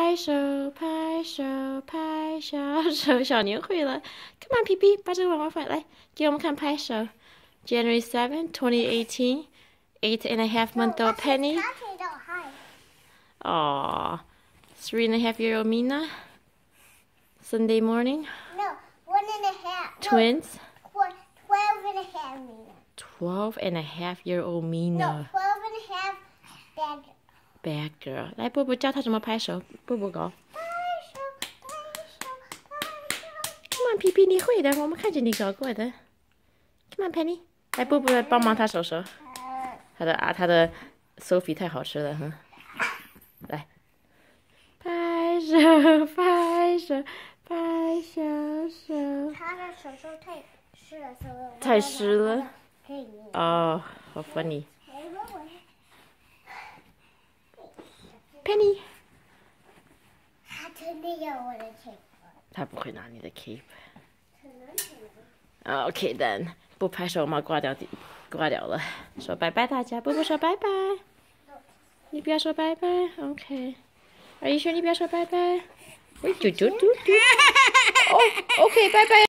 拍手，拍手，拍小手，小年会了。Come on, PP，把这个娃娃放来，给我们看拍手。January 7, 2018, 8.5-month-old Penny. Aww. 3.5-year-old Mina. Sunday morning. No, 1.5. Twins. 12.5 Mina. 12.5-year-old Mina. No, 12.5 bad. Bad girl. 来，波波教她怎么拍手。波波搞。Come on, PP，你会的，我们看见你搞过的。Come on, Penny。来，波波来帮忙她手手。她的 Sophie 太好吃了，哼。来，拍手，拍手，拍小手。 她的手手太湿了， 太湿了。 可以。 哦，好 funny。Penny。 他真的要我的 cape。 他不会拿你的 cape。OK then， 不拍手吗？挂掉了。说拜拜大家，波波说拜拜。你不要说拜拜 ，OK。Are you sure 你不要说拜拜？喂，嘟嘟嘟嘟。哦，OK，拜拜。